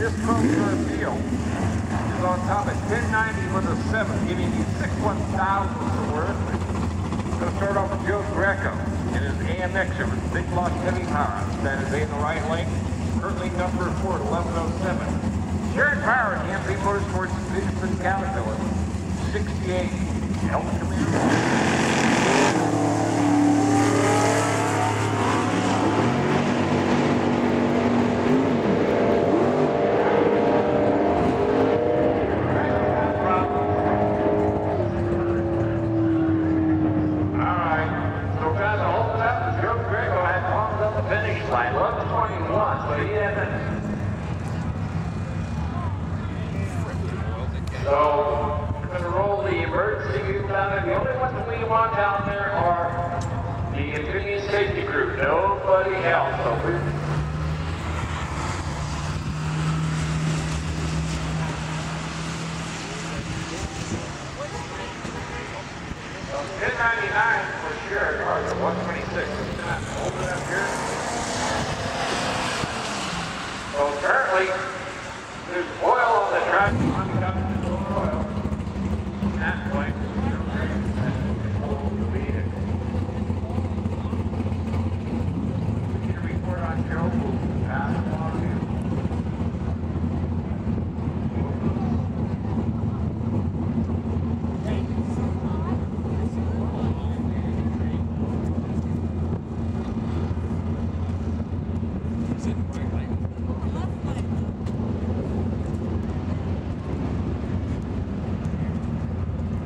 This Chrome field is on top of 1090 with a 7, giving you 6/1000 worth. Going to start off with Joe Greco in his AMXer with big block heavy power. That is in the right lane. Currently number 4 at 1107. Sharon Powers, MP Motorsports Division for the Caterpillar. 68. Helmet Commander. Finish line 11:21, but he hasn't. So we're going to roll the emergency group down there. The only ones we want down there are the Infineon safety group. Nobody else. So we're 1099 for sure. Cars are 126. Open up here. So apparently, there's oil on the track.